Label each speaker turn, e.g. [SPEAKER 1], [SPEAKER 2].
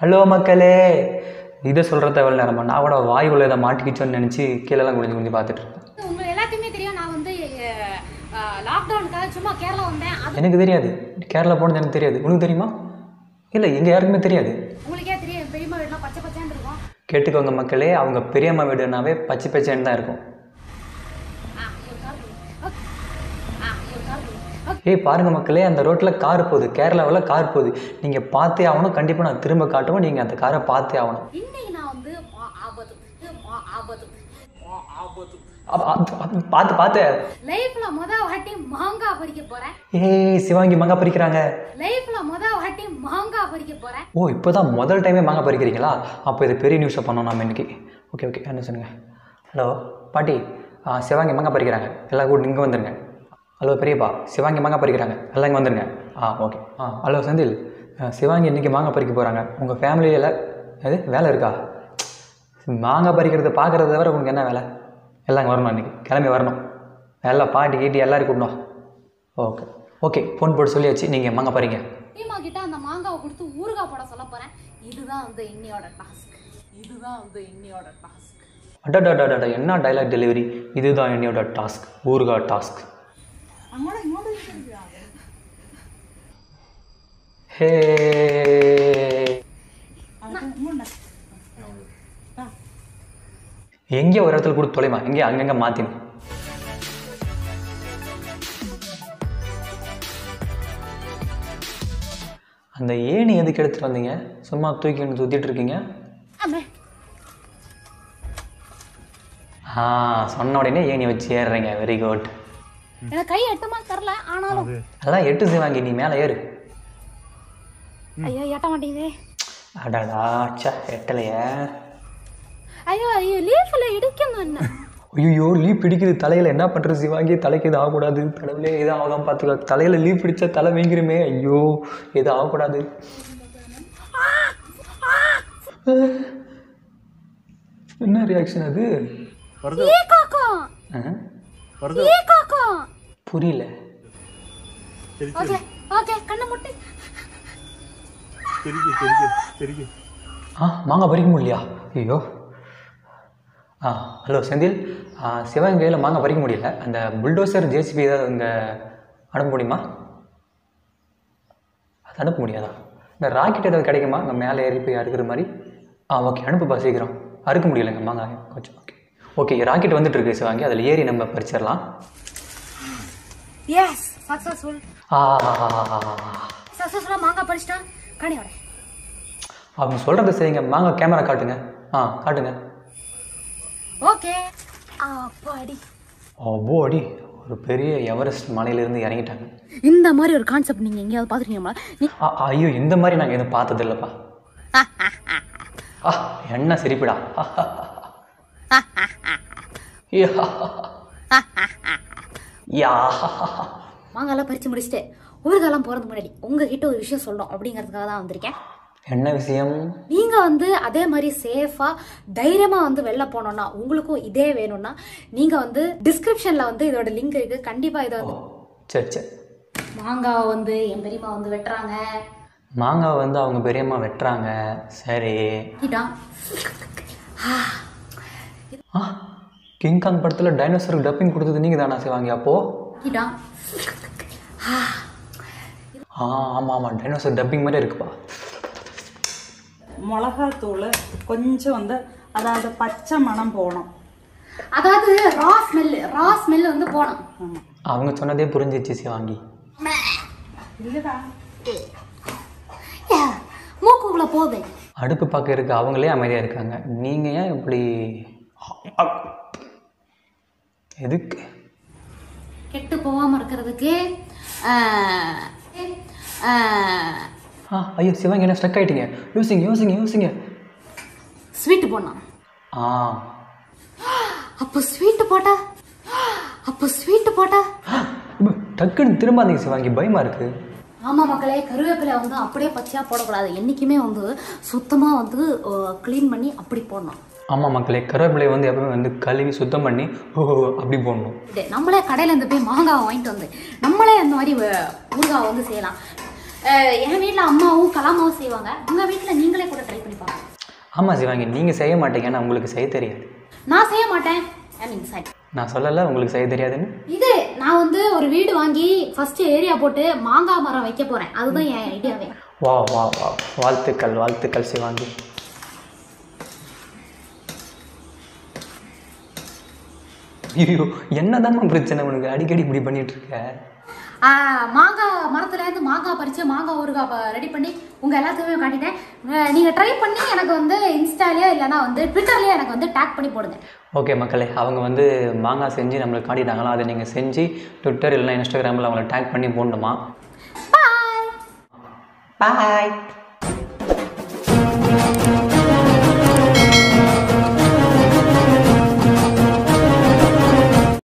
[SPEAKER 1] Hello மக்களே, இதை சொல்கிறத எவ்வளோ நேரமா நான் கூட வாய் உள்ள இதை மாட்டிக்கிச்சோன்னு நினச்சி கீழெல்லாம் குடிஞ்சு குடிஞ்சு பார்த்துட்டு இருக்கேன்.
[SPEAKER 2] உங்களுக்கு எல்லாத்தையுமே தெரியும். நான் வந்து லாக்டவுனுக்காக சும்மா கேரளா வந்தேன்.
[SPEAKER 1] எனக்கு தெரியாது, கேரளா போனது எனக்கு தெரியாது. உனக்கு தெரியுமா? இல்லை, எங்கள் யாருக்குமே தெரியாது.
[SPEAKER 2] உங்களுக்கே தெரியும், பெரியம்மா வீடுலாம் பச்சை பச்சைன்னு இருக்கும்.
[SPEAKER 1] கேட்டுக்கோங்க மக்களே, அவங்க பெரியம்மா வீடுனாவே பச்சை பச்சைன்னு தான் இருக்கும். ஏய் பாருங்க மக்களே, அந்த ரோட்டில் கார் போகுது, கேரளாவில் கார் போகுது. நீங்கள் பார்த்தே ஆகணும், கண்டிப்பாக நான் திரும்ப காட்டுவோம். நீங்கள் அந்த காரை பார்த்தே ஆகணும்.
[SPEAKER 2] இன்னைக்கு நான் வந்து
[SPEAKER 1] பார்த்து பார்த்து
[SPEAKER 2] லைஃப்ல வாட்டி மாங்காய் பறிக்க போறேன்.
[SPEAKER 1] ஏய் சிவாங்கி மாங்காய் பறிக்கிறாங்க.
[SPEAKER 2] லைஃப்ல வாட்டி மாங்காய் பறிக்க போறேன்.
[SPEAKER 1] ஓ, இப்போ தான் முதல் டைமே மாங்காய் பறிக்கிறீங்களா? அப்போ இது பெரிய நியூஸை பண்ணோம் நம்ம இன்னைக்கு. ஓகே ஓகே, என்ன சொல்லுங்க. ஹலோ பாட்டி, சிவாங்கி மாங்காய் பறிக்கிறாங்க, எல்லாம் கூட இங்கே வந்துடுங்க. ஹலோ பெரியப்பா, சிவாங்கி மாங்காய் பறிக்கிறாங்க, எல்லாம் இங்கே வந்துடுங்க. ஓகே. ஹலோ செந்தில், சிவாங்கி இன்றைக்கி மாங்காய் பறிக்க போகிறாங்க. உங்கள் ஃபேமிலியில் எது வேலை இருக்கா? மாங்காய் பறிக்கிறத பார்க்குறத தவிர உங்களுக்கு என்ன வேலை? எல்லாம் வரணும், இன்றைக்கி கிளம்பி வரணும். எல்லாம் பாட்டி கீட்டி எல்லாரும் கூப்பிடணும். ஓகே ஓகே, ஃபோன் போட்டு சொல்லியாச்சு. நீங்கள் மாங்காய் பறிங்க.
[SPEAKER 2] பெரியம்மா கிட்ட அந்த மாங்காவை கொடுத்து ஊறுகாய் போட சொல்ல போகிறேன். இதுதான் வந்து இன்னையோட டாஸ்க்.
[SPEAKER 1] அடடா, என்ன டைலாக் டெலிவரி! இதுதான் என்னையோட டாஸ்க், ஊறுகாய் டாஸ்க். ஹே, எங்கே ஒரு இடத்துல கொடுத்து தொலைமா, எங்கே அங்கங்கே மாற்றினு. அந்த ஏணி எதுக்கு எடுத்துகிட்டு வந்தீங்க? சும்மா தூக்கி சுற்றிட்டு இருக்கீங்க. சொன்ன உடனே ஏணி வச்சு ஏறுறீங்க. Very good.
[SPEAKER 2] எனக்கு கை எட்டுமா தரல, ஆனாலும்
[SPEAKER 1] அதான் எட்டு சிவாங்கி, நீ மேலே ஏறு.
[SPEAKER 2] ஐயோ எட்ட மாட்டேங்குதே.
[SPEAKER 1] அடாடா, அச்சா எட்டலையே.
[SPEAKER 2] ஐயோ லீஃப்ல இடிக்கணும். என்ன
[SPEAKER 1] ஐயோ, லீப் பிடிக்குது தலையில், என்ன பண்ணுறது சிவாங்கி? தலைக்கு எதுவும் ஆகக்கூடாது. கடவுளே, எதுவும் ஆகாமல் பார்த்துக்கோ. தலையில் லீப் பிடிச்சா தலை வீங்கிருமே. ஐயோ, எதுவும் ஆகக்கூடாது. என்ன ரியாக்ஷன் அது? புரியல. மாங்காய் பறிக்க முடியலையா? ஐயோ. ஹலோ செந்தில், சிவன் கையில் மாங்காய் பறிக்க முடியல. அந்த புல்டோசர் ஜேசிபி ஏதாவது இங்கே அனுப்ப முடியுமா? அது அனுப்ப முடியாதா? இந்த ராக்கெட் ஏதாவது கிடைக்குமா? இங்கே மேலே ஏறி போய் அறுக்கிற மாதிரி. ஓகே, அனுப்புப்பா சீக்கிரம். அறுக்க முடியலைங்க மாங்காய் கொஞ்சம். ஓகே ஓகே, ராக்கெட் வந்துட்டு இருக்கு சிவாங்கி, அதில் ஏறி நம்ம பறிச்சிடலாம்.
[SPEAKER 2] S, successful. சக்சஸ்ஃபுல்லா மாங்காய் பறிச்சிட்டான். காணியோட
[SPEAKER 1] அவங்க சொல்கிறத செய்யுங்க. மாங்காய் கேமரா காட்டுங்க. காட்டுங்க.
[SPEAKER 2] ஓகே. அப்பாடி
[SPEAKER 1] அடி, ஒரு பெரிய எவரெஸ்ட் மலையிலேருந்து இறங்கிட்டாங்க.
[SPEAKER 2] இந்த மாதிரி ஒரு கான்செப்ட் நீங்கள் எங்கேயாவது பார்த்துருக்கீங்களா?
[SPEAKER 1] ஐயோ, இந்த மாதிரி நாங்கள் எதுவும் பார்த்தது இல்லைப்பா. என்ன சிரிப்பிடா.
[SPEAKER 2] மாங்காலாம் பறித்து முடிச்சுட்டு ஊர்காலம் போகிறது முன்னாடி உங்ககிட்ட ஒரு விஷயம் சொல்லணும் அப்படிங்கிறதுக்காக தான் வந்திருக்கேன்.
[SPEAKER 1] என்ன விஷயம்?
[SPEAKER 2] நீங்கள் வந்து அதே மாதிரி சேஃபாக தைரியமாக வந்து வெளில போனோன்னா, உங்களுக்கும் இதே வேணும்னா நீங்கள் வந்து டிஸ்கிரிப்ஷனில் வந்து இதோட லிங்க் இருக்குது. கண்டிப்பாக இதை வந்து
[SPEAKER 1] சரி.
[SPEAKER 2] மாங்காவை வந்து என் பெரியம்மா வந்து வெட்டுறாங்க.
[SPEAKER 1] மாங்காய் வந்து அவங்க பெரியம்மா வெட்டுறாங்க. சரி. கிங்காங் படத்தில் டைனோசருக்கு டப்பிங் கொடுத்தது நீங்கள் தானா சிவாங்கி? அப்போ ஆமாம், டைனோசர் டப்பிங் மாதிரி இருக்குப்பா.
[SPEAKER 3] மிளகாத்தூள் கொஞ்சம் வந்து, அதாவது பச்சை மணம் போகணும்.
[SPEAKER 2] அதாவது ரா ஸ்மெல் வந்து போகணும்.
[SPEAKER 1] அவங்க சொன்னதே புரிஞ்சிச்சு சிவாங்கி.
[SPEAKER 2] மூக்குக்குள்ள போகுது.
[SPEAKER 1] அடுப்பு பார்க்க இருக்கு, அவங்களே அமைதியாக இருக்காங்க. நீங்கள் ஏன் இப்படி? எதுக்கு?
[SPEAKER 2] கெட்டு போகாமல் இருக்கிறதுக்கு.
[SPEAKER 1] ஐயோ சிவாங்கி, என்ன ஸ்டக் ஆகிட்டீங்க? யோசிங்க.
[SPEAKER 2] ஸ்வீட்டு போடணும். அப்போ ஸ்வீட்டு போட்டா
[SPEAKER 1] டக்குன்னு திரும்பாதீங்க சிவாங்கி, பயமா இருக்கு.
[SPEAKER 2] ஆமாம் மக்களே, கருவேப்பிலை வந்து அப்படியே பச்சையாக போடக்கூடாது. என்றைக்குமே வந்து சுத்தமாக வந்து க்ளீன் பண்ணி அப்படி போடணும்.
[SPEAKER 1] ஆமாம் மக்களே, கருவேப்பிலையை வந்து எப்பவுமே வந்து கழுவி சுத்தம் பண்ணி அப்படி போடணும்.
[SPEAKER 2] நம்மளே கடையில் இருந்து போய் மாங்காவை வாங்கிட்டு வந்து நம்மளே அந்த மாதிரி ஊறுகாய் வந்து செய்யலாம். என் வீட்டில் அம்மாவும் கலாமாவும் செய்வாங்க. உங்கள் வீட்டில் நீங்களே கூட ட்ரை பண்ணி பாருங்க.
[SPEAKER 1] ஆமாம் சிவாங்கி, நீங்கள் செய்ய மாட்டீங்க, ஆனால் உங்களுக்கு செய்ய தெரியாது.
[SPEAKER 2] நான் செய்ய மாட்டேன். மீன் சரி,
[SPEAKER 1] நான் சொல்லலை உங்களுக்கு செய்ய தெரியாதுன்னு.
[SPEAKER 2] இது நான் வந்து ஒரு வீடு வாங்கி ஃபர்ஸ்ட் ஏரியா போட்டு மாங்காய் மரம் வைக்க போறேன். அதுதான் என் ஐடியாவே.
[SPEAKER 1] வா வா வா, வாழ்த்துக்கள் வாழ்த்துக்கள் சிவாங்கி. ஐயோ, என்னதான் பிரச்சனை உனக்கு? அடிக்கடி இப்படி பண்ணிட்டு இருக்க.
[SPEAKER 2] மாங்காய் மரத்துல இருந்து மாங்காய் பறிச்சு மாங்காய் ஊறுகாய் ரெடி பண்ணி உங்க எல்லாத்துக்குமே காட்டிட்டேன். நீங்க ட்ரை பண்ணி எனக்கு வந்து இன்ஸ்டாலயோ இல்லைன்னா வந்து ட்விட்டர்லயோ எனக்கு வந்து டேக் பண்ணி போடுங்க.
[SPEAKER 1] ஓகே மக்களே, அவங்க வந்து மாங்காய் செஞ்சு நம்மளுக்கு காட்டிட்டாங்களா, அதை நீங்கள் செஞ்சு ட்விட்டர் இல்லைன்னா இன்ஸ்டாகிராமில் அவங்கள டேக் பண்ணி போடணுமா?
[SPEAKER 2] பாய்
[SPEAKER 1] பாய்.